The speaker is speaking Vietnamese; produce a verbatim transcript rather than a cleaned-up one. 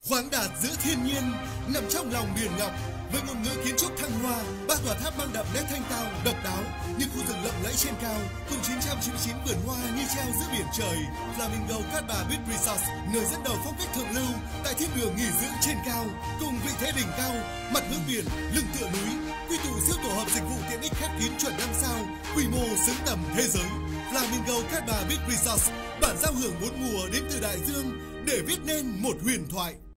khoáng đạt giữa thiên nhiên, nằm trong lòng biển ngọc. Với ngôn ngữ kiến trúc thăng hoa, ba tòa tháp mang đậm nét thanh tao, độc đáo như khu rừng lộng lẫy trên cao, cùng chín trăm chín mươi chín vườn hoa như treo giữa biển trời. Flamingo Cát Bà Beach Resort, nơi dẫn đầu phong cách thượng lưu tại thiên đường nghỉ dưỡng trên cao, cùng vị thế đỉnh cao, mặt hướng biển, lưng tựa núi, quy tụ siêu tổ hợp dịch vụ tiện ích khép kín chuẩn năm sao, quy mô xứng tầm thế giới. Flamingo Cát Bà Beach Resort, bản giao hưởng bốn mùa đến từ đại dương để viết nên một huyền thoại.